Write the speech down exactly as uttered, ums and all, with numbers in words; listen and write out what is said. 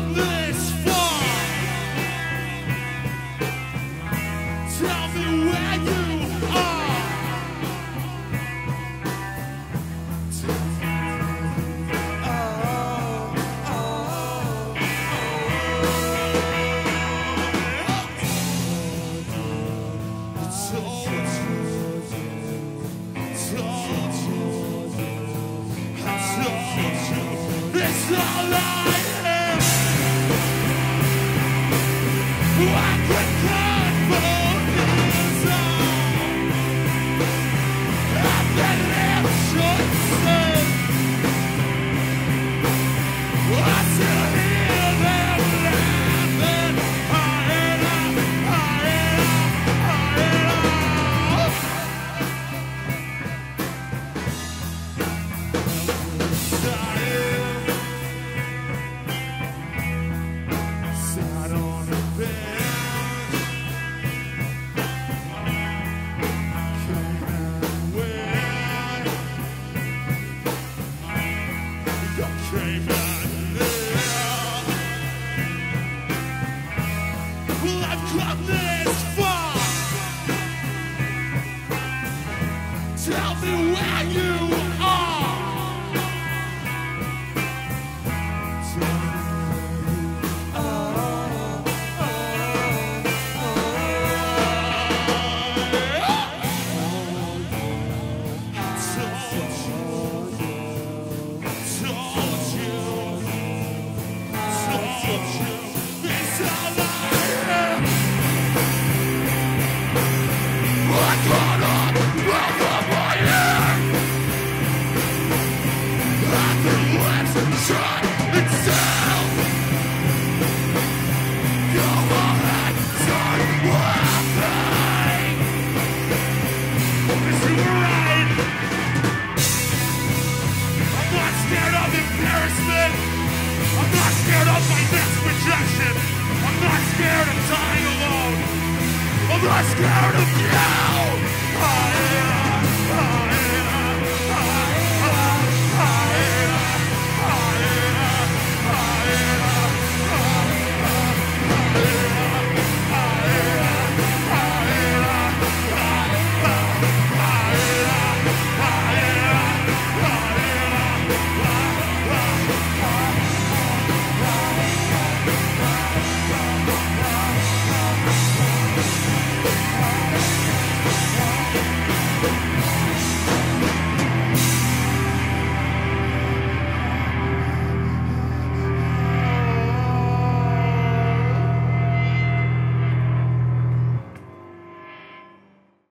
come this far. Tell me where you are. It's all I am. I could cut for this all. I've been left short-sighted. I still hear them laughing. Hyena, hyena, hyena. Sat on a bench, came and went. You came and left. Well, I've come this far. Tell me where you are. Shut itself. Go ahead, start laughing. Cause you were right. I'm not scared of embarrassment. I'm not scared of my next rejection. I'm not scared of dying alone. I'm not scared of you. I am.